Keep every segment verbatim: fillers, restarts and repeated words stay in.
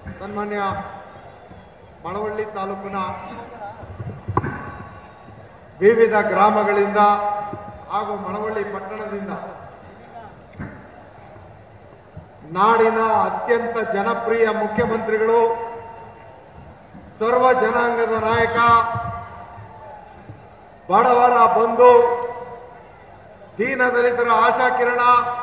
ಸನ್ಮಾನ್ಯ ಮಳವಳ್ಳಿ ತಾಲೂಕಿನ ವಿವಿಧ ಗ್ರಾಮಗಳಿಂದ ಹಾಗೂ ಮಳವಳ್ಳಿ ಪಟ್ಟಣದಿಂದ ನಾಡಿನ ಅತ್ಯಂತ ಜನಪ್ರಿಯ ಮುಖ್ಯಮಂತ್ರಿಗಳು, ಸರ್ವ ಜನಾಂಗದ ನಾಯಕ, ಬಡವರ ಬಂಧು, ದೀನದಲಿತರ ಆಶಾಕಿರಣ,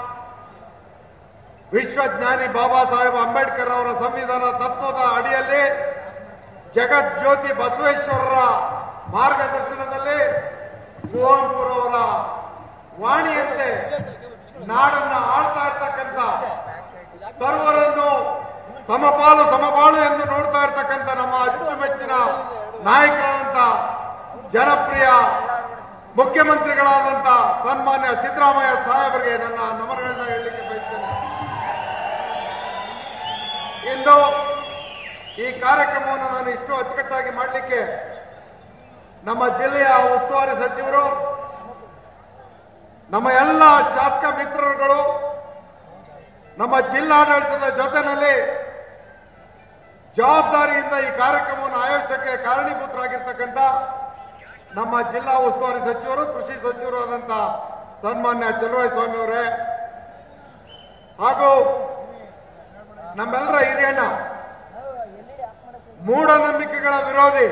ವಿಶ್ವಜ್ಞಾನಿ ಬಾಬಾ ಸಾಹೇಬ್ ಅಂಬೇಡ್ಕರ್ ಅವರ ಸಂವಿಧಾನ ತತ್ವದ ಅಡಿಯಲ್ಲಿ ಜಗಜ್ಯೋತಿ ಬಸವೇಶ್ವರರ ಮಾರ್ಗದರ್ಶನದಲ್ಲಿ ಕುವೆಂಪುರವರ ವಾಣಿಯಂತೆ ನಾಡನ್ನ ಆಳ್ತಾ ಇರ್ತಕ್ಕಂಥ, ಸರ್ವರನ್ನು ಸಮಪಾಲು ಸಮಪಾಲು ಎಂದು ನೋಡ್ತಾ ಇರ್ತಕ್ಕಂಥ ನಮ್ಮ ಅಚ್ಚುಮೆಚ್ಚಿನ ನಾಯಕರಾದಂಥ ಜನಪ್ರಿಯ ಮುಖ್ಯಮಂತ್ರಿಗಳಾದಂಥ ಸನ್ಮಾನ್ಯ ಸಿದ್ದರಾಮಯ್ಯ ಸಾಹೇಬರಿಗೆ ನನ್ನ ನಮನಗಳನ್ನ ಹೇಳಲಿಕ್ಕೆ ಬಯಸ್ತೇನೆ. ಇಂದು ಈ ಕಾರ್ಯಕ್ರಮವನ್ನು ನಾನು ಇಷ್ಟು ಅಚ್ಚುಕಟ್ಟಾಗಿ ಮಾಡಲಿಕ್ಕೆ ನಮ್ಮ ಜಿಲ್ಲೆಯ ಉಸ್ತುವಾರಿ ಸಚಿವರು, ನಮ್ಮ ಎಲ್ಲ ಶಾಸಕ ಮಿತ್ರರುಗಳು, ನಮ್ಮ ಜಿಲ್ಲಾಡಳಿತದ ಜೊತೆಯಲ್ಲಿ ಜವಾಬ್ದಾರಿಯಿಂದ ಈ ಕಾರ್ಯಕ್ರಮವನ್ನು ಆಯೋಜಿಸಕ್ಕೆ ಕಾರಣೀಭೂತರಾಗಿರ್ತಕ್ಕಂಥ ನಮ್ಮ ಜಿಲ್ಲಾ ಉಸ್ತುವಾರಿ ಸಚಿವರು, ಕೃಷಿ ಸಚಿವರು ಆದಂಥ ಸನ್ಮಾನ್ಯ ಚಲುವರಾಯಸ್ವಾಮಿ ಅವರೇ, ಹಾಗೂ ನಮ್ಮೆಲ್ಲರ ಹಿರಿಯಣ್ಣ, ಮೂಢನಂಬಿಕೆಗಳ ವಿರೋಧಿ,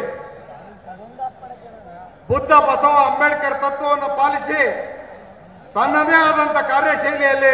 ಬುದ್ಧ ಬಸವ ಅಂಬೇಡ್ಕರ್ ತತ್ವವನ್ನು ಪಾಲಿಸಿ ತನ್ನದೇ ಆದಂಥ ಕಾರ್ಯಶೈಲಿಯಲ್ಲಿ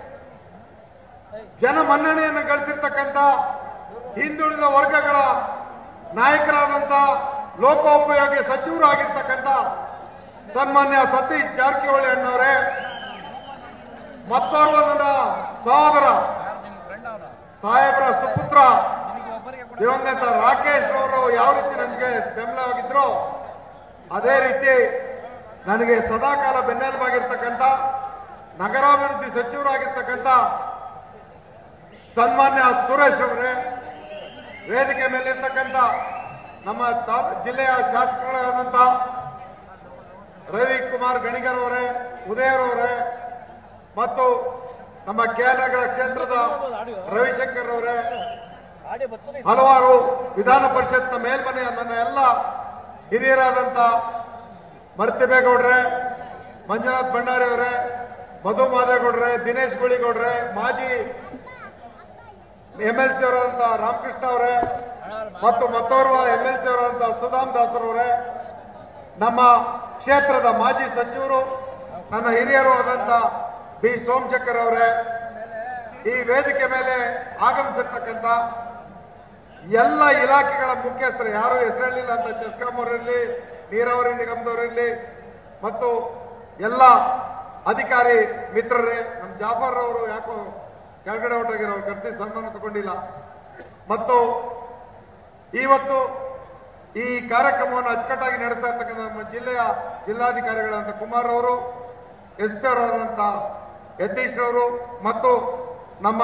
ಜನಮನ್ನಣೆಯನ್ನು ಗಳಿಸಿರ್ತಕ್ಕಂಥ ಹಿಂದುಳಿದ ವರ್ಗಗಳ ನಾಯಕರಾದಂಥ ಲೋಕೋಪಯೋಗಿ ಸಚಿವರು ಆಗಿರ್ತಕ್ಕಂಥ ಸನ್ಮಾನ್ಯ ಸತೀಶ್ ಜಾರಕಿಹೊಳಿ ಅಣ್ಣವರೇ, ಮತ್ತೋರ್ವ ನನ್ನ ಸಹೋದರ ಸಾಹೇಬರ ಸುಪುತ್ರ ದಿವಂಗತ ರಾಕೇಶ್ ಅವರು ಯಾವ ರೀತಿ ನನಗೆ ಬೆಂಬಲವಾಗಿದ್ರು, ಅದೇ ರೀತಿ ನನಗೆ ಸದಾಕಾಲ ಬೆನ್ನೆಲುಬಾಗಿರ್ತಕ್ಕಂಥ ನಗರಾಭಿವೃದ್ಧಿ ಸಚಿವರಾಗಿರ್ತಕ್ಕಂಥ ಸನ್ಮಾನ್ಯ ಸುರೇಶ್ ಅವರೇ, ವೇದಿಕೆ ಮೇಲಿರ್ತಕ್ಕಂಥ ನಮ್ಮ ಜಿಲ್ಲೆಯ ಶಾಸಕರಾದಂಥ ರವಿಕುಮಾರ್ ಗಣಿಗರ್ ಅವರೇ, ಉದಯರವರೇ, ಮತ್ತು ನಮ್ಮ ಕೆನಗರ ಕ್ಷೇತ್ರದ ರವಿಶಂಕರ್ ಅವರೇ, ಹಲವಾರು ವಿಧಾನ ಪರಿಷತ್ನ ಮೇಲ್ಮನೆಯ ನನ್ನ ಎಲ್ಲ ಹಿರಿಯರಾದಂಥ ಮರ್ತಿಬೇಗೌಡ್ರೆ, ಮಂಜುನಾಥ್ ಭಂಡಾರಿ ಅವರೇ, ಮಧು ಮಾದೇಗೌಡ್ರೆ, ದಿನೇಶ್ ಗುಳಿಗೌಡ್ರೆ, ಮಾಜಿ ಎಂಎಲ್ಸಿ ಅವರಾದಂಥ ರಾಮಕೃಷ್ಣ ಅವರೇ, ಮತ್ತು ಮತ್ತೋರ್ವ ಎಂಎಲ್ಸಿ ಅವರಾದಂಥ ಸುಧಾಮ್ ದಾಸರವರೇ, ನಮ್ಮ ಕ್ಷೇತ್ರದ ಮಾಜಿ ಸಚಿವರು, ನನ್ನ ಹಿರಿಯರು ಆದಂಥ ಬಿ ಸೋಮಶೇಖರ್ ಅವರೇ, ಈ ವೇದಿಕೆ ಮೇಲೆ ಆಗಮಿಸಿರ್ತಕ್ಕಂಥ ಎಲ್ಲ ಇಲಾಖೆಗಳ ಮುಖ್ಯಸ್ಥರು, ಯಾರು ಹೆಸರಲ್ಲಿಲ್ಲ ಅಂತ ಚೆಸ್ಕಾಂ ಅವರಿರಲಿ, ನೀರಾವರಿ ನಿಗಮದವರಿರಲಿ, ಮತ್ತು ಎಲ್ಲ ಅಧಿಕಾರಿ ಮಿತ್ರರೇ, ನಮ್ಮ ಜಾಫರ್ ಅವರು ಯಾಕೋ ಕೆಳಗಡೆ ಹೊರಟೋಗಿರೋರು, ಕರ್ತಿ ಸನ್ಮಾನ ತಗೊಂಡಿಲ್ಲ, ಮತ್ತು ಇವತ್ತು ಈ ಕಾರ್ಯಕ್ರಮವನ್ನು ಅಚ್ಚುಕಟ್ಟಾಗಿ ನಡೆಸ್ತಾ ಇರ್ತಕ್ಕಂಥ ನಮ್ಮ ಜಿಲ್ಲೆಯ ಜಿಲ್ಲಾಧಿಕಾರಿಗಳಾದಂಥ ಕುಮಾರ್ ಅವರು, ಎಸ್ ಪಿ ಅವರಾದಂಥ ಯತೀಶ್ ಅವರು, ಮತ್ತು ನಮ್ಮ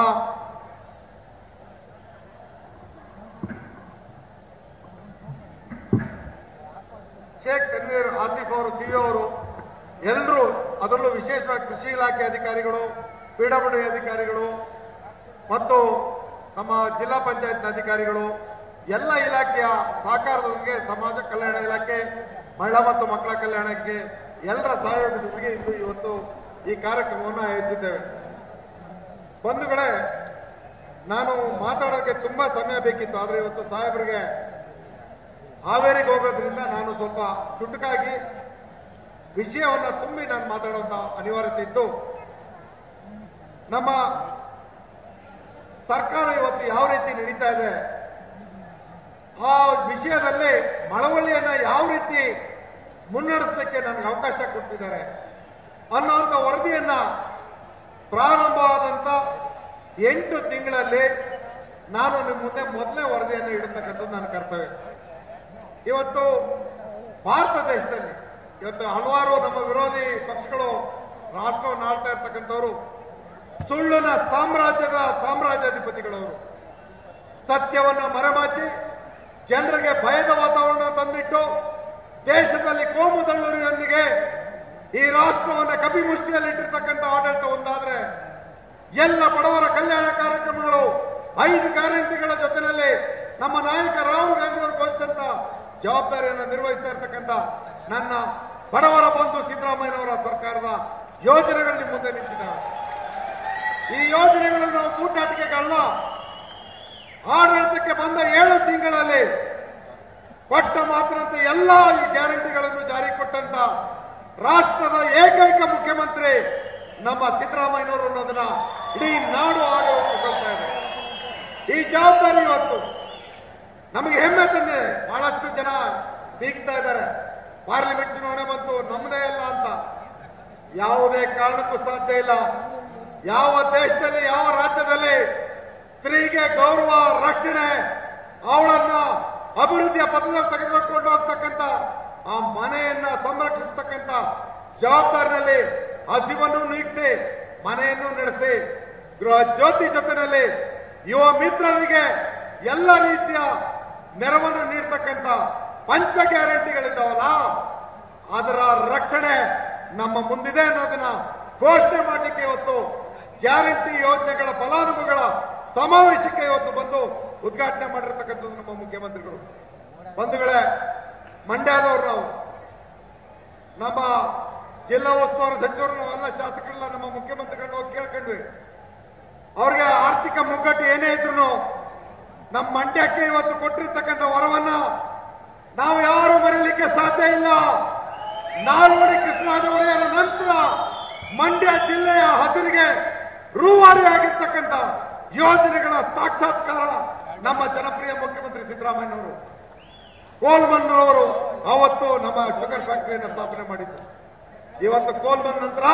ಶೇಖ್ ತನ್ವೀರ್ ಆಸಿಫ್ ಅವರು, ಸಿವಿ ಅವರು, ಎಲ್ಲರೂ, ಅದರಲ್ಲೂ ವಿಶೇಷವಾಗಿ ಕೃಷಿ ಇಲಾಖೆ ಅಧಿಕಾರಿಗಳು, ಪಿಡಬ್ಲ್ಯೂ ಅಧಿಕಾರಿಗಳು, ಮತ್ತು ನಮ್ಮ ಜಿಲ್ಲಾ ಪಂಚಾಯತ್ ಅಧಿಕಾರಿಗಳು, ಎಲ್ಲ ಇಲಾಖೆಯ ಸಹಕಾರದೊಂದಿಗೆ ಸಮಾಜ ಕಲ್ಯಾಣ ಇಲಾಖೆ, ಮಹಿಳಾ ಮತ್ತು ಮಕ್ಕಳ ಕಲ್ಯಾಣಕ್ಕೆ ಎಲ್ಲರ ಸಹಯೋಗದೊಂದಿಗೆ ಇಂದು ಇವತ್ತು ಈ ಕಾರ್ಯಕ್ರಮವನ್ನು ಆಯೋಜಿಸಿದ್ದೇವೆ. ಬಂಧುಗಳೇ, ನಾನು ಮಾತಾಡೋಕ್ಕೆ ತುಂಬಾ ಸಮಯ ಬೇಕಿತ್ತು, ಆದರೆ ಇವತ್ತು ಸಾಹೇಬರಿಗೆ ಹಾವೇರಿಗೆ ಹೋಗೋದ್ರಿಂದ ನಾನು ಸ್ವಲ್ಪ ಚುಟುಕಾಗಿ ವಿಷಯವನ್ನು ತುಂಬಿ ನಾನು ಮಾತಾಡುವಂತ ಅನಿವಾರ್ಯತೆ ಇದ್ದು, ನಮ್ಮ ಸರ್ಕಾರ ಇವತ್ತು ಯಾವ ರೀತಿ ನಡೀತಾ ಇದೆ, ಆ ವಿಷಯದಲ್ಲಿ ಮಳವಳ್ಳಿಯನ್ನ ಯಾವ ರೀತಿ ಮುನ್ನಡೆಸಲಿಕ್ಕೆ ನನಗೆ ಅವಕಾಶ ಕೊಟ್ಟಿದ್ದಾರೆ ಅನ್ನೋಂಥ ವರದಿಯನ್ನ ಪ್ರಾರಂಭವಾದಂತ ಎಂಟು ತಿಂಗಳಲ್ಲಿ ನಾನು ನಿಮ್ಮ ಮುಂದೆ ಮೊದಲನೇ ವರದಿಯನ್ನು ಇಡತಕ್ಕಂಥದ್ದು ನನ್ನ ಕರ್ತವ್ಯ. ಇವತ್ತು ಭಾರತ ದೇಶದಲ್ಲಿ ಇವತ್ತು ಹಲವಾರು ನಮ್ಮ ವಿರೋಧಿ ಪಕ್ಷಗಳು ರಾಷ್ಟ್ರವನ್ನು ಆಳ್ತಾ ಇರ್ತಕ್ಕಂಥವ್ರು ಸುಳ್ಳಿನ ಸಾಮ್ರಾಜ್ಯದ ಸಾಮ್ರಾಜ್ಯಾಧಿಪತಿಗಳವರು, ಸತ್ಯವನ್ನ ಮರೆಮಾಚಿ ಜನರಿಗೆ ಭಯದ ವಾತಾವರಣ ತಂದಿಟ್ಟು ದೇಶದಲ್ಲಿ ಕೋಮು ದಳ್ಳೂರಿನೊಂದಿಗೆ ಈ ರಾಷ್ಟ್ರವನ್ನು ಕಪಿಮುಷ್ಟಿಯಲ್ಲಿಟ್ಟಿರ್ತಕ್ಕಂಥ ಆಡಳಿತ ಒಂದಾದ್ರೆ, ಎಲ್ಲ ಬಡವರ ಕಲ್ಯಾಣ ಕಾರ್ಯಕ್ರಮಗಳು, ಐದು ಗ್ಯಾರಂಟಿಗಳ ಜೊತೆಯಲ್ಲಿ ಜವಾಬ್ದಾರಿಯನ್ನು ನಿರ್ವಹಿಸ್ತಾ ಇರ್ತಕ್ಕಂಥ ನನ್ನ ಬಡವರ ಬಂಧು ಸಿದ್ದರಾಮಯ್ಯನವರ ಸರ್ಕಾರದ ಯೋಜನೆಗಳು ನಿಮ್ಮ ಮುಂದೆ ನಿಂತಿದ್ದಾವೆ. ಈ ಯೋಜನೆಗಳನ್ನು ನಾವು ಕೂಟಾಟಿಕೆಗಳನ್ನ ಆಡಳಿತಕ್ಕೆ ಬಂದ ಏಳು ತಿಂಗಳಲ್ಲಿ ಕೊಟ್ಟ ಮಾತಿನಂತೆ ಎಲ್ಲ ಈ ಗ್ಯಾರಂಟಿಗಳನ್ನು ಜಾರಿ ಕೊಟ್ಟಂತ ರಾಷ್ಟ್ರದ ಏಕೈಕ ಮುಖ್ಯಮಂತ್ರಿ ನಮ್ಮ ಸಿದ್ದರಾಮಯ್ಯನವರು ಅನ್ನೋದನ್ನ ಇಡೀ ನಾಡು ಆಡಿ ಒಪ್ಪಿಕೊಳ್ತಾ ಇದೆ. ಈ ಜವಾಬ್ದಾರಿ ಇವತ್ತು ನಮಗೆ ಹೆಮ್ಮೆ ತಂದೆ. ಬಹಳಷ್ಟು ಜನ ಬೀಗ್ತಾ ಇದ್ದಾರೆ, ಪಾರ್ಲಿಮೆಂಟ್ ಚುನಾವಣೆ ಬಂತು ನಮ್ಮದೇ ಇಲ್ಲ ಅಂತ. ಯಾವುದೇ ಕಾರಣಕ್ಕೂ ಸಾಧ್ಯ ಇಲ್ಲ. ಯಾವ ದೇಶದಲ್ಲಿ ಯಾವ ರಾಜ್ಯದಲ್ಲಿ ಸ್ತ್ರೀಗೆ ಗೌರವ ರಕ್ಷಣೆ, ಅವಳನ್ನ ಅಭಿವೃದ್ಧಿಯ ಪಥದಲ್ಲಿ ತೆಗೆದುಕೊಂಡು ಹೋಗ್ತಕ್ಕಂಥ ಆ ಮನೆಯನ್ನ ಸಂರಕ್ಷಿಸತಕ್ಕಂಥ ಜವಾಬ್ದಾರಿನಲ್ಲಿ ಹಸಿವನ್ನು ನೀಗಿಸಿ ಮನೆಯನ್ನು ನಡೆಸಿ ಗೃಹ ಜ್ಯೋತಿ ಜೊತೆಯಲ್ಲಿ ಯುವ ಮಿತ್ರರಿಗೆ ಎಲ್ಲ ರೀತಿಯ ನೆರವನ್ನು ನೀಡತಕ್ಕಂಥ ಪಂಚ ಗ್ಯಾರಂಟಿಗಳಿದ್ದಾವಲ್ಲ, ಅದರ ರಕ್ಷಣೆ ನಮ್ಮ ಮುಂದಿದೆ ಅನ್ನೋದನ್ನ ಘೋಷಣೆ ಮಾಡಲಿಕ್ಕೆ ಇವತ್ತು ಗ್ಯಾರಂಟಿ ಯೋಜನೆಗಳ ಫಲಾನುಭವಿಗಳ ಸಮಾವೇಶಕ್ಕೆ ಇವತ್ತು ಬಂದು ಉದ್ಘಾಟನೆ ಮಾಡಿರ್ತಕ್ಕಂಥದ್ದು ನಮ್ಮ ಮುಖ್ಯಮಂತ್ರಿಗಳು. ಬಂಧುಗಳೇ, ಮಂಡ್ಯದವರು ನಾವು ನಮ್ಮ ಜಿಲ್ಲಾ ಉಸ್ತುವಾರಿ ಸಚಿವರು ನಾವೆಲ್ಲ ಶಾಸಕರೆಲ್ಲ ನಮ್ಮ ಮುಖ್ಯಮಂತ್ರಿಗಳನ್ನ ಹೋಗಿ ಕೇಳ್ಕೊಂಡ್ವಿ. ಅವ್ರಿಗೆ ಆರ್ಥಿಕ ಮುಗ್ಗಟ್ಟು ಏನೇ ಇದ್ರು ನಮ್ಮ ಮಂಡ್ಯಕ್ಕೆ ಇವತ್ತು ಕೊಟ್ಟಿರ್ತಕ್ಕಂಥ ವರವನ್ನ ನಾವು ಯಾರು ಮರೀಲಿಕ್ಕೆ ಸಾಧ್ಯ ಇಲ್ಲ. ನಾಲ್ವಡಿ ಕೃಷ್ಣರಾಜ ಒಡೆಯರ ನಂತರ ಮಂಡ್ಯ ಜಿಲ್ಲೆಯ ಹಸಿರಿಗೆ ರೂವಾರಿ ಆಗಿರ್ತಕ್ಕಂಥ ಯೋಜನೆಗಳ ಸಾಕ್ಷಾತ್ಕಾರ ನಮ್ಮ ಜನಪ್ರಿಯ ಮುಖ್ಯಮಂತ್ರಿ ಸಿದ್ದರಾಮಯ್ಯನವರು. ಕೋಲ್ಮನ್ ಅವರು ಅವತ್ತು ನಮ್ಮ ಶುಗರ್ ಫ್ಯಾಕ್ಟರಿಯನ್ನು ಸ್ಥಾಪನೆ ಮಾಡಿದ್ರು. ಇವತ್ತು ಕೋಲ್ಮನ್ ನಂತರ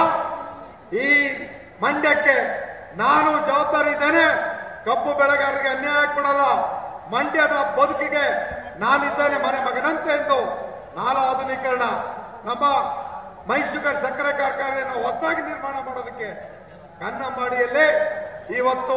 ಈ ಮಂಡ್ಯಕ್ಕೆ ನಾನು ಜವಾಬ್ದಾರಿ ಇದ್ದೇನೆ. ಕಬ್ಬು ಬೆಳೆಗಾರರಿಗೆ ಅನ್ಯಾಯ ಕೊಡಲ್ಲ, ಮಂಡ್ಯದ ಬದುಕಿಗೆ ನಾನಿದ್ದೇನೆ ಮನೆ ಮಗನಂತೆ ಎಂದು ನಾಲಾ ಆಧುನೀಕರಣ, ನಮ್ಮ ಮೈ ಶುಗರ್ ಸಕ್ಕರೆ ಕಾರ್ಖಾನೆಯನ್ನು ಹೊಸದಾಗಿ ನಿರ್ಮಾಣ ಮಾಡೋದಕ್ಕೆ ಕನ್ನಂಬಾಡಿಯಲ್ಲಿ ಇವತ್ತು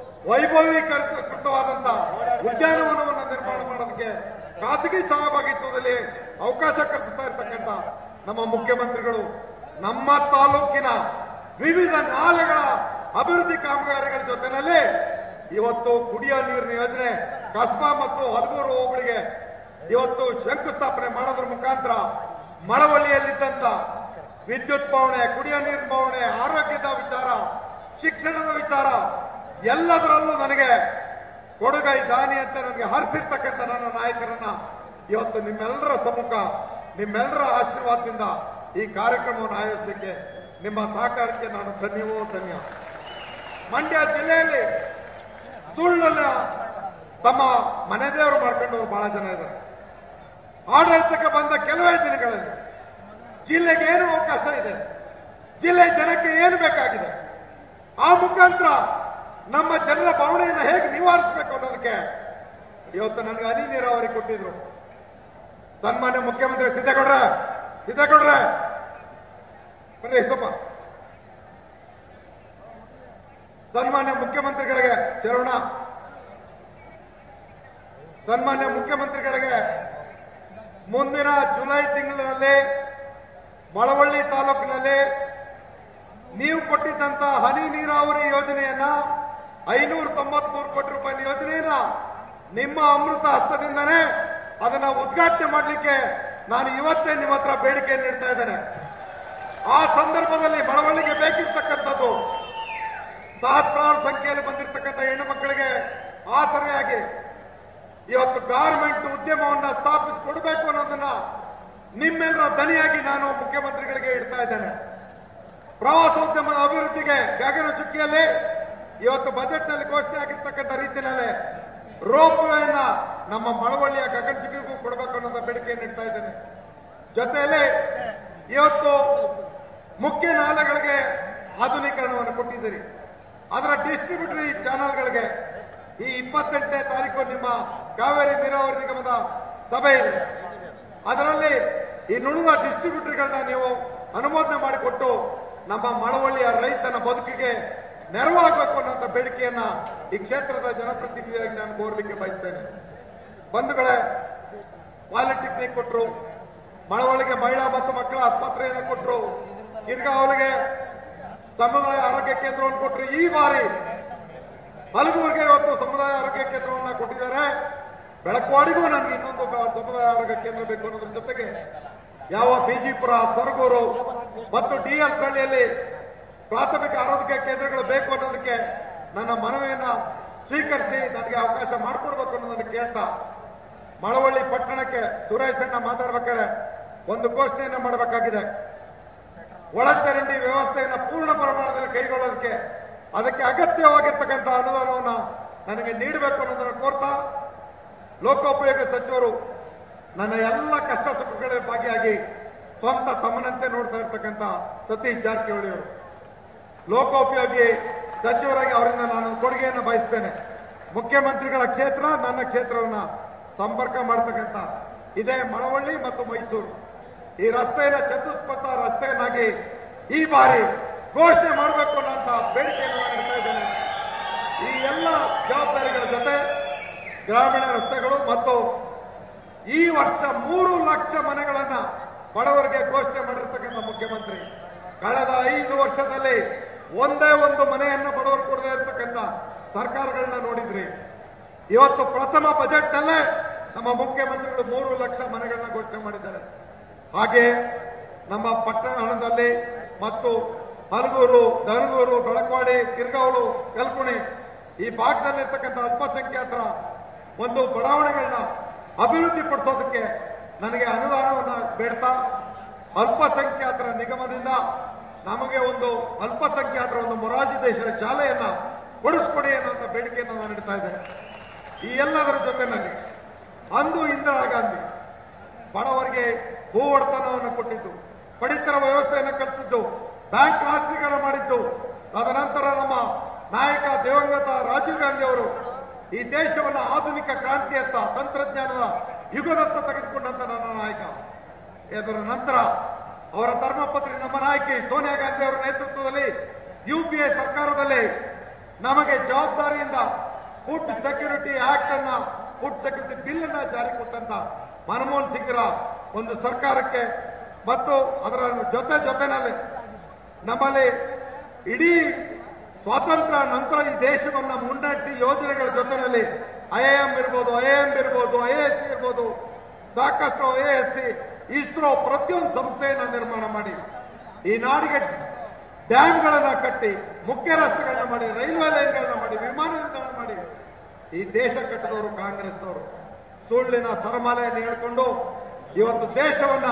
ವೈಭವೀಕೃತವಾದಂತ ಉದ್ಯಾನವನವನ್ನು ನಿರ್ಮಾಣ ಮಾಡೋದಕ್ಕೆ ಖಾಸಗಿ ಸಹಭಾಗಿತ್ವದಲ್ಲಿ ಅವಕಾಶ ಕಲ್ಪಿಸ್ತಾ ಇರ್ತಕ್ಕಂಥ ನಮ್ಮ ಮುಖ್ಯಮಂತ್ರಿಗಳು ನಮ್ಮ ತಾಲೂಕಿನ ವಿವಿಧ ನಾಲೆಗಳ ಅಭಿವೃದ್ಧಿ ಕಾಮಗಾರಿಗಳ ಜೊತೆಯಲ್ಲಿ ಇವತ್ತು ಕುಡಿಯೋ ನೀರಿನ ಯೋಜನೆ ಕಸ್ಬಾ ಮತ್ತು ಹಲಗೂರು ಹೋಬಳಿಗೆ ಇವತ್ತು ಶಂಕುಸ್ಥಾಪನೆ ಮಾಡೋದ್ರ ಮುಖಾಂತರ ಮಳವಳ್ಳಿಯಲ್ಲಿದ್ದಂತ ವಿದ್ಯುತ್ ಬವಣೆ, ಕುಡಿಯೋ ನೀರಿನ ಬವಣೆ, ಆರೋಗ್ಯದ ವಿಚಾರ, ಶಿಕ್ಷಣದ ವಿಚಾರ ಎಲ್ಲದರಲ್ಲೂ ನನಗೆ ಕೊಡುಗೈ ದಾನಿ ಅಂತ ನನಗೆ ಹರಿಸಿರ್ತಕ್ಕಂಥ ನನ್ನ ನಾಯಕರನ್ನ ಇವತ್ತು ನಿಮ್ಮೆಲ್ಲರ ಸಮ್ಮುಖ, ನಿಮ್ಮೆಲ್ಲರ ಆಶೀರ್ವಾದದಿಂದ ಈ ಕಾರ್ಯಕ್ರಮವನ್ನು ಆಯೋಜಿಸಲಿಕ್ಕೆ ನಿಮ್ಮ ಸಹಕಾರಕ್ಕೆ ನಾನು ಧನ್ಯವೋ ಧನ್ಯ. ಮಂಡ್ಯ ಜಿಲ್ಲೆಯಲ್ಲಿ ಸುಳ್ಳನ್ನ ತಮ್ಮ ಮನೆ ದೇವರು ಮಾಡ್ಕೊಂಡವರು ಬಹಳ ಜನ ಇದ್ದಾರೆ. ಆಡಳಿತಕ್ಕೆ ಬಂದ ಕೆಲವೇ ದಿನಗಳಲ್ಲಿ ಜಿಲ್ಲೆಗೆ ಏನು ಅವಕಾಶ ಇದೆ, ಜಿಲ್ಲೆ ಜನಕ್ಕೆ ಏನು ಬೇಕಾಗಿದೆ, ಆ ಮುಖಾಂತರ ನಮ್ಮ ಜನರ ಭಾವನೆಯನ್ನು ಹೇಗೆ ನಿವಾರಿಸಬೇಕು ಅನ್ನೋದಕ್ಕೆ ಇವತ್ತು ನನಗೆ ಹನಿ ನೀರಾವರಿ ಕೊಟ್ಟಿದ್ರು. ಸನ್ಮಾನ್ಯ ಮುಖ್ಯಮಂತ್ರಿ ಸಿದ್ದೇಗೌಡ್ರ ಸಿದ್ದೇಗೌಡ್ರ ಬನ್ನಿ ಸ್ವಲ್ಪ. ಸನ್ಮಾನ್ಯ ಮುಖ್ಯಮಂತ್ರಿಗಳಿಗೆ ಚರೋಣ. ಸನ್ಮಾನ್ಯ ಮುಖ್ಯಮಂತ್ರಿಗಳಿಗೆ ಮುಂದಿನ ಜುಲೈ ತಿಂಗಳಿನಲ್ಲಿ ಮಳವಳ್ಳಿ ತಾಲೂಕಿನಲ್ಲಿ ನೀವು ಕೊಟ್ಟಿದ್ದಂತ ಹನಿ ನೀರಾವರಿ ಯೋಜನೆಯನ್ನ ಐನೂರ ತೊಂಬತ್ಮೂರು ಕೋಟಿ ರೂಪಾಯಿ ಯೋಜನೆಯನ್ನ ನಿಮ್ಮ ಅಮೃತ ಹಸ್ತದಿಂದನೇ ಅದನ್ನ ಉದ್ಘಾಟನೆ ಮಾಡಲಿಕ್ಕೆ ನಾನು ಇವತ್ತೇ ನಿಮ್ಮ ಹತ್ರ ಬೇಡಿಕೆ ನೀಡ್ತಾ ಇದ್ದೇನೆ. ಆ ಸಂದರ್ಭದಲ್ಲಿ ಮಳವಳ್ಳಿಗೆ ಬೇಕಿರ್ತಕ್ಕಂಥದ್ದು ಸಹಸ್ರಾರು ಸಂಖ್ಯೆಯಲ್ಲಿ ಬಂದಿರತಕ್ಕಂಥ ಹೆಣ್ಣು ಮಕ್ಕಳಿಗೆ ಆಸರೆಯಾಗಿ ಇವತ್ತು ಗಾರ್ಮೆಂಟ್ ಉದ್ಯಮವನ್ನ ಸ್ಥಾಪಿಸಿಕೊಡಬೇಕು ಅನ್ನೋದನ್ನ ನಿಮ್ಮೆಲ್ಲರ ದನಿಯಾಗಿ ನಾನು ಮುಖ್ಯಮಂತ್ರಿಗಳಿಗೆ ಇಡ್ತಾ ಇದ್ದೇನೆ. ಪ್ರವಾಸೋದ್ಯಮದ ಅಭಿವೃದ್ಧಿಗೆ ಗಗನಚುಕ್ಕಿಯಲ್ಲಿ ಇವತ್ತು ಬಜೆಟ್ನಲ್ಲಿ ಘೋಷಣೆ ಆಗಿರ್ತಕ್ಕಂಥ ರೀತಿಯಲ್ಲಿ ರೋಪ್ ವೇನ ನಮ್ಮ ಮಳವಳ್ಳಿಯ ಗಗನಚುಕ್ಕಿಗೂ ಕೊಡಬೇಕು ಅನ್ನೋದ ಬೇಡಿಕೆಯನ್ನು ಇಡ್ತಾ ಇದ್ದೇನೆ. ಜೊತೆಯಲ್ಲಿ ಇವತ್ತು ಮುಖ್ಯ ನಾಲೆಗಳಿಗೆ ಆಧುನೀಕರಣವನ್ನು ಕೊಟ್ಟಿದ್ದೀರಿ. ಅದರ ಡಿಸ್ಟ್ರಿಬ್ಯೂಟರಿ ಚಾನೆಲ್ಗಳಿಗೆ ಈ ಇಪ್ಪತ್ತೆಂಟನೇ ತಾರೀಕು ನಿಮ್ಮ ಕಾವೇರಿ ನೀರಾವರಿ ನಿಗಮದ ಸಭೆ ಇದೆ. ಅದರಲ್ಲಿ ಈ ನುಣುವ ಡಿಸ್ಟ್ರಿಬ್ಯೂಟರ್ಗಳನ್ನ ನೀವು ಅನುಮೋದನೆ ಮಾಡಿಕೊಟ್ಟು ನಮ್ಮ ಮಳವಳ್ಳಿಯ ರೈತನ ಬದುಕಿಗೆ ನೆರವಾಗಬೇಕು ಅನ್ನೋ ಬೇಡಿಕೆಯನ್ನ ಈ ಕ್ಷೇತ್ರದ ಜನಪ್ರತಿನಿಧಿಯಾಗಿ ನಾನು ಕೋರಲಿಕ್ಕೆ ಬಯಸ್ತೇನೆ. ಬಂಧುಗಳೇ, ಪಾಲಿಟೆಕ್ನಿಕ್ ಕೊಟ್ಟರು, ಮಳವಳ್ಳಿಗೆ ಮಹಿಳಾ ಮತ್ತು ಮಕ್ಕಳ ಆಸ್ಪತ್ರೆಯನ್ನು ಕೊಟ್ಟರು, ಕಿರ್ಗಾವಲಿಗೆ ಸಮುದಾಯ ಆರೋಗ್ಯ ಕೇಂದ್ರವನ್ನು ಕೊಟ್ಟರು. ಈ ಬಾರಿ ಹಲಗೂರಿಗೆ ಇವತ್ತು ಸಮುದಾಯ ಆರೋಗ್ಯ ಕೇಂದ್ರವನ್ನು ಕೊಟ್ಟಿದ್ದಾರೆ. ಬೆಳಕವಾಡಿಗೂ ನನಗೆ ಇನ್ನೊಂದು ಸಮುದಾಯ ಆರೋಗ್ಯ ಕೇಂದ್ರ ಬೇಕು ಅನ್ನೋದ್ರ ಜೊತೆಗೆ ಯಾವ ಬಿಜಿಪುರ, ಸರಗೂರು ಮತ್ತು ಡಿಎಲ್ ಹಳ್ಳಿಯಲ್ಲಿ ಪ್ರಾಥಮಿಕ ಆರೋಗ್ಯ ಕೇಂದ್ರಗಳು ಬೇಕು ಅನ್ನೋದಕ್ಕೆ ನನ್ನ ಮನವಿಯನ್ನ ಸ್ವೀಕರಿಸಿ ನನಗೆ ಅವಕಾಶ ಮಾಡಿಕೊಡ್ಬೇಕು ಅನ್ನೋದನ್ನು ಕೇಳ್ತಾ, ಮಳವಳ್ಳಿ ಪಟ್ಟಣಕ್ಕೆ ಸುರೇಶಣ್ಣ ಮಾತಾಡ್ಬೇಕಾದ್ರೆ ಒಂದು ಘೋಷಣೆಯನ್ನ ಮಾಡಬೇಕಾಗಿದೆ. ಒಳಚರಂಡಿ ವ್ಯವಸ್ಥೆಯನ್ನು ಪೂರ್ಣ ಪ್ರಮಾಣದಲ್ಲಿ ಕೈಗೊಳ್ಳೋದಕ್ಕೆ ಅದಕ್ಕೆ ಅಗತ್ಯವಾಗಿರ್ತಕ್ಕಂಥ ಅನುದಾನವನ್ನು ನನಗೆ ನೀಡಬೇಕು ಅನ್ನೋದನ್ನು ಕೋರ್ತಾ, ಲೋಕೋಪಯೋಗಿ ಸಚಿವರು ನನ್ನ ಎಲ್ಲ ಕಷ್ಟ ಸುಖಗಳ ಭಾಗಿಯಾಗಿ ಸ್ವಂತ ತಮ್ಮನಂತೆ ನೋಡ್ತಾ ಇರ್ತಕ್ಕಂಥ ಸತೀಶ್ ಜಾರಕಿಹೊಳಿ ಅವರು ಲೋಕೋಪಯೋಗಿ ಸಚಿವರಾಗಿ ಅವರಿಂದ ನಾನು ಕೊಡುಗೆಯನ್ನು ಬಯಸ್ತೇನೆ. ಮುಖ್ಯಮಂತ್ರಿಗಳ ಕ್ಷೇತ್ರ ನನ್ನ ಕ್ಷೇತ್ರವನ್ನ ಸಂಪರ್ಕ ಮಾಡತಕ್ಕಂಥ ಇದೇ ಮಳವಳ್ಳಿ ಮತ್ತು ಮೈಸೂರು. ಈ ರಸ್ತೆಯನ್ನು ಚತುಷ್ಪಥ ರಸ್ತೆಯನ್ನಾಗಿ ಈ ಬಾರಿ ಘೋಷಣೆ ಮಾಡಬೇಕು ಅನ್ನೋಂಥ ಬೇಡಿಕೆಯನ್ನು ನಾನು ಇಡ್ತಾ ಇದ್ದೇನೆ. ಈ ಎಲ್ಲ ಜವಾಬ್ದಾರಿಗಳ ಜೊತೆ ಗ್ರಾಮೀಣ ರಸ್ತೆಗಳು ಮತ್ತು ಈ ವರ್ಷ ಮೂರು ಲಕ್ಷ ಮನೆಗಳನ್ನ ಬಡವರಿಗೆ ಘೋಷಣೆ ಮಾಡಿರ್ತಕ್ಕಂಥ ಮುಖ್ಯಮಂತ್ರಿ ಕಳೆದ ಐದು ವರ್ಷದಲ್ಲಿ ಒಂದೇ ಒಂದು ಮನೆಯನ್ನು ಬಡವರು ಕೊಡದೇ ಇರತಕ್ಕಂಥ ಸರ್ಕಾರಗಳನ್ನ ನೋಡಿದ್ರಿ. ಇವತ್ತು ಪ್ರಥಮ ಬಜೆಟ್ನಲ್ಲೇ ನಮ್ಮ ಮುಖ್ಯಮಂತ್ರಿಗಳು ಮೂರು ಲಕ್ಷ ಮನೆಗಳನ್ನ ಘೋಷಣೆ ಮಾಡಿದ್ದಾರೆ. ಹಾಗೆ ನಮ್ಮ ಪಟ್ಟಣದಲ್ಲಿ ಮತ್ತು ಹಲಗೂರು, ದನಗೂರು, ಬೆಳಕವಾಡಿ, ಕಿರ್ಗಾವಲು, ಕಲ್ಕುಣಿ ಈ ಭಾಗದಲ್ಲಿರ್ತಕ್ಕಂಥ ಅಲ್ಪಸಂಖ್ಯಾತರ ಒಂದು ಬಡಾವಣೆಗಳನ್ನ ಅಭಿವೃದ್ಧಿ ಪಡಿಸೋದಕ್ಕೆ ನನಗೆ ಅನುದಾನವನ್ನು ಬೇಡ್ತಾ, ಅಲ್ಪಸಂಖ್ಯಾತರ ನಿಗಮದಿಂದ ನಮಗೆ ಒಂದು ಅಲ್ಪಸಂಖ್ಯಾತರ ಒಂದು ಮೊರಾರ್ಜಿ ದೇಶದ ಶಾಲೆಯನ್ನ ಕೊಡಿಸ್ಕೊಡಿ ಅನ್ನುವಂಥ ಬೇಡಿಕೆಯನ್ನು ನಾನು ಇಡ್ತಾ ಇದ್ದೇನೆ. ಈ ಎಲ್ಲದರ ಜೊತೆನಲ್ಲಿ ಅಂದು ಇಂದಿರಾ ಗಾಂಧಿ ಬಡವರಿಗೆ ಭೂ ಒಡೆತನವನ್ನು ಕೊಟ್ಟಿದ್ದು, ಪಡಿತರ ವ್ಯವಸ್ಥೆಯನ್ನು ಕಲ್ಪಿಸಿದ್ದು, ಬ್ಯಾಂಕ್ ರಾಷ್ಟ್ರೀಕರಣ ಮಾಡಿದ್ದು, ತದನಂತರ ನಮ್ಮ ನಾಯಕ ದಿವಂಗತ ರಾಜೀವ್ ಗಾಂಧಿ ಅವರು ಈ ದೇಶವನ್ನು ಆಧುನಿಕ ಕ್ರಾಂತಿಯತ್ತ, ತಂತ್ರಜ್ಞಾನದ ಯುಗದತ್ತ ತೆಗೆದುಕೊಂಡಂತ ನನ್ನ ನಾಯಕ. ಇದರ ನಂತರ ಅವರ ಧರ್ಮಪತ್ನಿ ನಮ್ಮ ನಾಯಕಿ ಸೋನಿಯಾ ಗಾಂಧಿ ಅವರ ನೇತೃತ್ವದಲ್ಲಿ ಯುಪಿಎ ಸರ್ಕಾರದಲ್ಲಿ ನಮಗೆ ಜವಾಬ್ದಾರಿಯಿಂದ ಫುಡ್ ಸೆಕ್ಯೂರಿಟಿ ಆಕ್ಟ್ ಅನ್ನ, ಫುಡ್ ಸೆಕ್ಯೂರಿಟಿ ಬಿಲ್ ಅನ್ನ ಜಾರಿ ಕೊಟ್ಟಂತ ಮನಮೋಹನ್ ಸಿಂಗ್ರ ಒಂದು ಸರ್ಕಾರಕ್ಕೆ ಮತ್ತು ಅದರ ಜೊತೆ ಜೊತೆನಲ್ಲಿ ನಮ್ಮಲ್ಲಿ ಇಡೀ ಸ್ವಾತಂತ್ರ್ಯ ನಂತರ ಈ ದೇಶವನ್ನು ಮುನ್ನಡೆಸಿ ಯೋಜನೆಗಳ ಜೊತೆಯಲ್ಲಿ ಐಎಎಂ ಇರ್ಬೋದು, ಐಎಂ ಇರ್ಬೋದು, ಐಎಎಸ್ ಇರ್ಬೋದು, ಸಾಕಷ್ಟು ಐಎಎಸ್ಸಿ, ಇಸ್ರೋ ಪ್ರತಿಯೊಂದು ಸಂಸ್ಥೆಯನ್ನು ನಿರ್ಮಾಣ ಮಾಡಿ ಈ ನಾಡಿಗೆ ಡ್ಯಾಂಗಳನ್ನ ಕಟ್ಟಿ, ಮುಖ್ಯ ರಸ್ತೆಗಳನ್ನ ಮಾಡಿ, ರೈಲ್ವೆ ಲೈನ್ಗಳನ್ನ ಮಾಡಿ, ವಿಮಾನ ನಿಲ್ದಾಣ ಮಾಡಿ ಈ ದೇಶ ಕಟ್ಟಿದವರು ಕಾಂಗ್ರೆಸ್ ಅವರು. ಸುಳ್ಳಿನ ಸರಮಾಲೆಯನ್ನು ಹೇಳ್ಕೊಂಡು ಇವತ್ತು ದೇಶವನ್ನ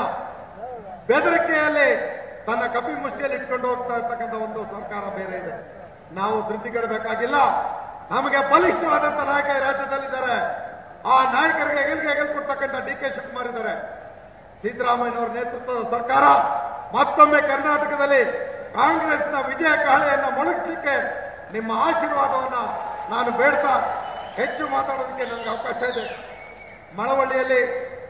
ಬೆದರಿಕೆಯಲ್ಲಿ ತನ್ನ ಕಪಿ ಮುಷ್ಟಿಯಲ್ಲಿ ಇಟ್ಕೊಂಡು ಹೋಗ್ತಾ ಇರ್ತಕ್ಕಂಥ ಒಂದು ಸರ್ಕಾರ ಬೇರೆ ಇದೆ. ನಾವು ಧೃತಿಗೆಡಬೇಕಾಗಿಲ್ಲ. ನಮಗೆ ಬಲಿಷ್ಠವಾದಂತ ನಾಯಕ ಈ ರಾಜ್ಯದಲ್ಲಿದ್ದಾರೆ. ಆ ನಾಯಕರಿಗೆ ಹೆಗಲಿಗೆ ಹೆಗಲು ಕೊಡ್ತಕ್ಕಂಥ ಡಿ ಕೆ ಶಿವಕುಮಾರ್ ಇದ್ದಾರೆ. ಸಿದ್ದರಾಮಯ್ಯನವರ ನೇತೃತ್ವದ ಸರ್ಕಾರ ಮತ್ತೊಮ್ಮೆ ಕರ್ನಾಟಕದಲ್ಲಿ ಕಾಂಗ್ರೆಸ್ನ ವಿಜಯ ಕಾಳೆಯನ್ನು ಮೊಳಗಿಸಲಿಕ್ಕೆ ನಿಮ್ಮ ಆಶೀರ್ವಾದವನ್ನ ನಾನು ಬೇಡ್ತಾ ಹೆಚ್ಚು ಮಾತಾಡೋದಕ್ಕೆ ನನಗೆ ಅವಕಾಶ ಇದೆ. ಮಳವಳ್ಳಿಯಲ್ಲಿ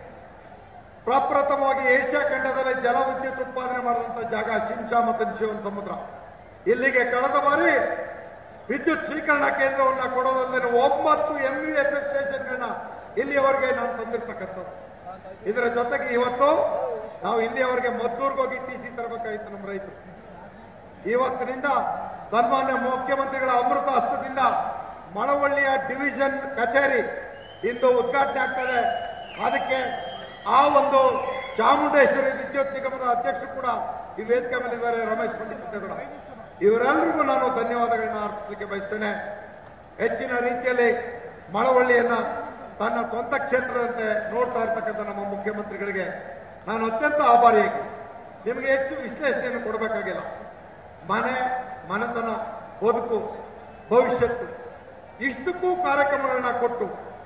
ಪ್ರಪ್ರಥಮವಾಗಿ ಏಷ್ಯಾ ಖಂಡದಲ್ಲಿ ಜಲವಿದ್ಯುತ್ ಉತ್ಪಾದನೆ ಮಾಡಿದಂತ ಜಾಗ ಶಿಂಷಾ ಮತ್ತು ಶಿವನ್ ಸಮುದ್ರ. ಇಲ್ಲಿಗೆ ಕಳೆದ ಬಾರಿ ವಿದ್ಯುತ್ ಸ್ವೀಕರಣಾ ಕೇಂದ್ರವನ್ನ ಕೊಡೋದಲ್ಲದೆ ಒಂಬತ್ತು ಎಂವಿಎಸ್ ಸ್ಟೇಷನ್ಗಳನ್ನ ಇಲ್ಲಿಯವರೆಗೆ ನಾನು ತಂದಿರ್ತಕ್ಕಂಥದ್ದು. ಇದರ ಜೊತೆಗೆ ಇವತ್ತು ನಾವು ಇಲ್ಲಿಯವರೆಗೆ ಮದ್ದೂರ್ಗೆ ಹೋಗಿ ಟಿ ಸಿ ತರಬೇಕಾಗಿತ್ತು ನಮ್ಮ ರೈತರು. ಇವತ್ತಿನಿಂದ ಸನ್ಮಾನ್ಯ ಮುಖ್ಯಮಂತ್ರಿಗಳ ಅಮೃತ ಹಸ್ತದಿಂದ ಮಳವಳ್ಳಿಯ ಡಿವಿಷನ್ ಕಚೇರಿ ಇಂದು ಉದ್ಘಾಟನೆ ಆಗ್ತದೆ. ಅದಕ್ಕೆ ಆ ಒಂದು ಚಾಮುಂಡೇಶ್ವರಿ ವಿದ್ಯುತ್ ನಿಗಮದ ಅಧ್ಯಕ್ಷರು ಕೂಡ ಈ ವೇದಿಕೆ ಮೇಲಿದ್ದಾರೆ, ರಮೇಶ್ ಪಂಡಿತ್. ಇವರೆಲ್ಲರಿಗೂ ನಾನು ಧನ್ಯವಾದಗಳನ್ನ ಅರ್ಪಿಸಲಿಕ್ಕೆ ಬಯಸ್ತೇನೆ. ಹೆಚ್ಚಿನ ರೀತಿಯಲ್ಲಿ ಮಳವಳ್ಳಿಯನ್ನ ತನ್ನ ಸ್ವಂತ ಕ್ಷೇತ್ರದಂತೆ ನೋಡ್ತಾ ಇರ್ತಕ್ಕಂಥ ನಮ್ಮ ಮುಖ್ಯಮಂತ್ರಿಗಳಿಗೆ ನಾನು ಅತ್ಯಂತ ಆಭಾರಿಯಾಗಿ, ನಿಮಗೆ ಹೆಚ್ಚು ವಿಶ್ಲೇಷಣೆಯನ್ನು ಕೊಡಬೇಕಾಗಿಲ್ಲ. ಮನೆ, ಮನೆತನ, ಬದುಕು, ಭವಿಷ್ಯತ್ತು ಇಷ್ಟಕ್ಕೂ ಕಾರ್ಯಕ್ರಮಗಳನ್ನ ಕೊಟ್ಟು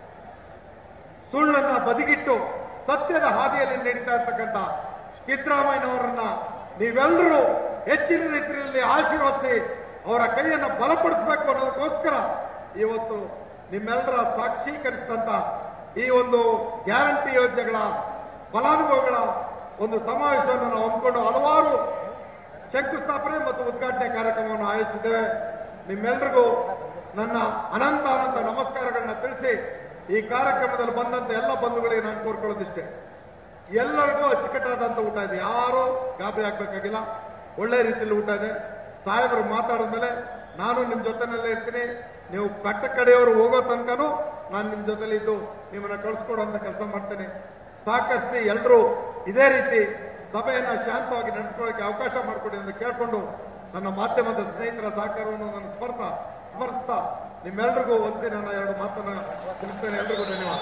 ಸುಳ್ಳನ್ನ ಬದಿಗಿಟ್ಟು ಸತ್ಯದ ಹಾದಿಯಲ್ಲಿ ನಡೀತಾ ಇರ್ತಕ್ಕಂಥ ಸಿದ್ದರಾಮಯ್ಯನವರನ್ನ ನೀವೆಲ್ಲರೂ ಹೆಚ್ಚಿನ ರೀತಿಯಲ್ಲಿ ಆಶೀರ್ವದಿಸಿ ಅವರ ಕೈಯನ್ನು ಬಲಪಡಿಸಬೇಕು ಅನ್ನೋದಕ್ಕೋಸ್ಕರ ಇವತ್ತು ನಿಮ್ಮೆಲ್ಲರ ಸಾಕ್ಷೀಕರಿಸಿದಂತ ಈ ಒಂದು ಗ್ಯಾರಂಟಿ ಯೋಜನೆಗಳ ಫಲಾನುಭವಿಗಳ ಒಂದು ಸಮಾವೇಶವನ್ನು ನಾವು ಹಮ್ಮಿಕೊಂಡು ಹಲವಾರು ಶಂಕುಸ್ಥಾಪನೆ ಮತ್ತು ಉದ್ಘಾಟನೆ ಕಾರ್ಯಕ್ರಮವನ್ನು ಆಯೋಜಿಸಿದ್ದೇವೆ. ನಿಮ್ಮೆಲ್ಲರಿಗೂ ನನ್ನ ಅನಂತ ಅನಂತ ನಮಸ್ಕಾರಗಳನ್ನ ತಿಳಿಸಿ ಈ ಕಾರ್ಯಕ್ರಮದಲ್ಲಿ ಬಂದಂತ ಎಲ್ಲ ಬಂಧುಗಳಿಗೆ ನಾನು ಕೋರ್ಕೊಳ್ಳೋದಿಷ್ಟೇ, ಎಲ್ಲರಿಗೂ ಅಚ್ಚುಕಟ್ಟಾದಂತ ಊಟ ಇದೆ. ಯಾರು ಗಾಬರಿ ಆಗ್ಬೇಕಾಗಿಲ್ಲ. ಒಳ್ಳೆ ರೀತಿಯಲ್ಲಿ ಊಟ ಇದೆ. ಸಾಹೇಬರು ಮಾತಾಡಿದ ಮೇಲೆ ನಾನು ನಿಮ್ಮ ಜೊತೆನಲ್ಲೇ ಇರ್ತೀನಿ. ನೀವು ಕಟ್ಟ ಕಡೆಯವರು ಹೋಗೋ ತನಕನೂ ನಾನು ನಿಮ್ಮ ಜೊತೆಲಿ ಇದ್ದು ನಿಮ್ಮನ್ನ ಕಳಿಸ್ಕೊಡುವಂತ ಕೆಲಸ ಮಾಡ್ತೇನೆ. ಸಹಕರಿಸಿ ಎಲ್ಲರೂ ಇದೇ ರೀತಿ ಸಭೆಯನ್ನ ಶಾಂತವಾಗಿ ನಡೆಸ್ಕೊಳ್ಳೋಕೆ ಅವಕಾಶ ಮಾಡಿಕೊಡಿ ಅಂತ ಕೇಳ್ಕೊಂಡು ನನ್ನ ಮಾಧ್ಯಮದ ಸ್ನೇಹಿತರ ಸಹಕಾರವನ್ನು ನಾನು ಸ್ಮರ್ತಾ ಸ್ಮರಿಸ್ತಾ ನಿಮ್ಮೆಲ್ರಿಗೂ ಒತ್ತಿ ನನ್ನ ಎರಡು ಮಾತನ್ನ ತಿಳಿಸ್ತೇನೆ. ಎಲ್ರಿಗೂ ಧನ್ಯವಾದ.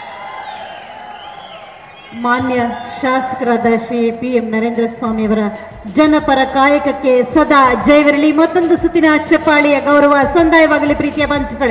ಮಾನ್ಯ ಶಾಸಕರಾದ ಶ್ರೀ ಪಿ ಎಂ ನರೇಂದ್ರ ಸ್ವಾಮಿ ಅವರ ಜನಪರ ಕಾಯಕಕ್ಕೆ ಸದಾ ಜಯವಿರಲಿ. ಮತ್ತೊಂದು ಸುತ್ತಿನ ಚಪ್ಪಾಳಿಯ ಗೌರವ ಸಂದಾಯವಾಗಲಿ. ಪ್ರೀತಿಯ ಪಂಚಗಳೇ,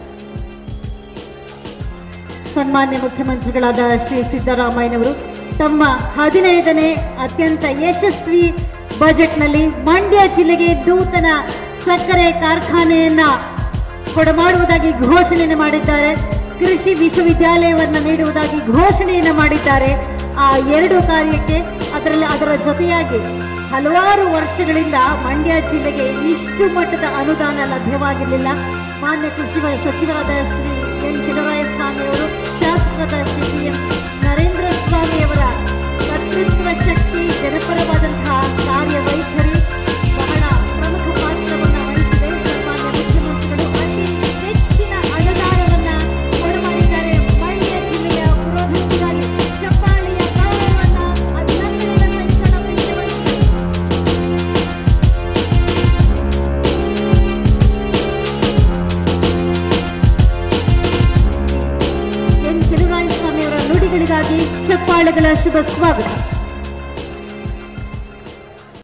ಸನ್ಮಾನ್ಯ ಮುಖ್ಯಮಂತ್ರಿಗಳಾದ ಶ್ರೀ ಸಿದ್ದರಾಮಯ್ಯನವರು ತಮ್ಮ ಹದಿನೈದನೇ ಅತ್ಯಂತ ಯಶಸ್ವಿ ಬಜೆಟ್ನಲ್ಲಿ ಮಂಡ್ಯ ಜಿಲ್ಲೆಗೆ ನೂತನ ಸಕ್ಕರೆ ಕಾರ್ಖಾನೆಯನ್ನ ಕೊಡಮಾಡುವುದಾಗಿ ಘೋಷಣೆಯನ್ನು ಮಾಡಿದ್ದಾರೆ. ಕೃಷಿ ವಿಶ್ವವಿದ್ಯಾಲಯವನ್ನು ನೀಡುವುದಾಗಿ ಘೋಷಣೆಯನ್ನು ಮಾಡಿದ್ದಾರೆ. ಆ ಎರಡು ಕಾರ್ಯಕ್ಕೆ ಅದರಲ್ಲಿ ಅದರ ಜೊತೆಯಾಗಿ ಹಲವಾರು ವರ್ಷಗಳಿಂದ ಮಂಡ್ಯ ಜಿಲ್ಲೆಗೆ ಇಷ್ಟು ಮಟ್ಟದ ಅನುದಾನ ಲಭ್ಯವಾಗಿರಲಿಲ್ಲ. ಮಾನ್ಯ ಕೃಷಿ ಸಚಿವರಾದ ಶ್ರೀ ಎನ್ ಚಲುವರಾಯಸ್ವಾಮಿಯವರು, ಶಾಸಕರಾದ ಶ್ರೀ ಪಿ ಎಂ ನರೇಂದ್ರ ಸ್ವಾಮಿಯವರ ಕರ್ತೃತ್ವ ಶಕ್ತಿ, ಜನಪರವಾದಂತಹ ಕಾರ್ಯವೈಖರಿ ಬಹಳ ಪ್ರಮುಖ ಪಾತ್ರವನ್ನು ವಹಿಸಿದೆ. ಸನ್ಮಾನ್ಯ ಮುಖ್ಯಮಂತ್ರಿಗಳು ಅತಿ ಹೆಚ್ಚಿನ ಅನುದಾನವನ್ನು ಕೊಡಮಾಡಿದ್ದಾರೆ. ಮಂಡ್ಯ ಜಿಲ್ಲೆಯ ಪುರೋಭಿವೃದ್ಧಿಗಾಗಿ ಚಪ್ಪಾಳಿಯ ಗೌರವವನ್ನು ಅಭಿನಂದನೆಗಳನ್ನು ಸಲ್ಲಿಸೋಣ. ಎನ್ ಚಲುವರಾಯಸ್ವಾಮಿಯವರ ನುಡಿಗಳಿಗಾಗಿ ಚಪ್ಪಾಳೆಗಳ ಶುಭ ಸ್ವಾಗತ.